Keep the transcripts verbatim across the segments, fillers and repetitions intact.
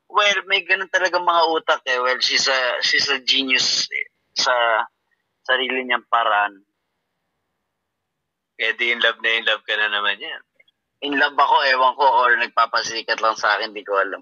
Well, may ganun talaga mga utak eh. Well, she's a, she's a genius eh, sa sarili niyang paraan. Kaya di in love na in love ka na naman yan. In love ako, ewan ko, or nagpapasikat lang sa akin, di ko alam.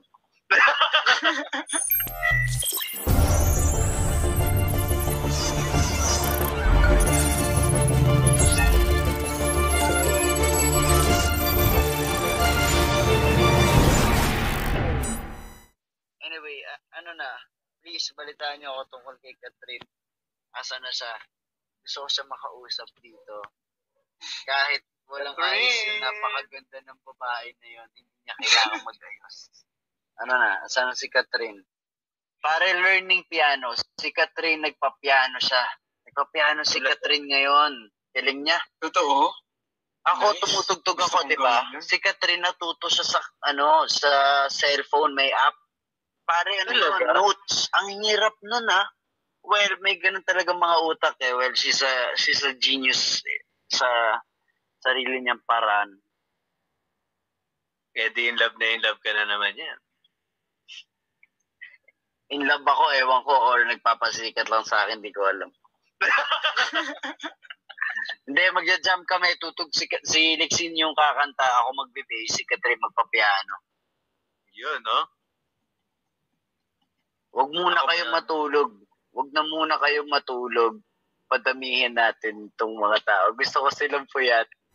Anyway, uh, ano na, please, balitaan niyo ako tungkol kay Kathryn. Asa na siya? Gusto ko siya makausap dito. Kahit walang ayos yung napakaganda ng babae na yun, hindi niya kailangan mag-ayos. Ano na, asa na si Kathryn? Pare learning piano, si Kathryn nagpa-piano siya. Nagpa-piano si Kathryn ngayon. Galing niya. Totoo? Ako, Nice. tumutugtog Gusto ako, kong di ba? gawin yun. Si Kathryn natuto siya sa, ano, sa cellphone, may app. Pare, ano yun, Talaga? notes. Ang hirap nun, ah. Well, may ganun talaga mga utak eh. Well, she's a, she's a genius eh, sa sarili niyang paraan. Kaya di in love na in love ka na naman yan. In love ako, ewan ko, or nagpapasikat lang sa akin, di ko alam. Hindi, magja-jam kami, tutug si, si Lexine yung kakanta, ako magbe-bass, si Kathryn magpa-piano. Yun, no? Huwag muna Ako kayong na. matulog. Huwag na muna kayong matulog. Padamihin natin itong mga tao. Gusto ko silang puyat.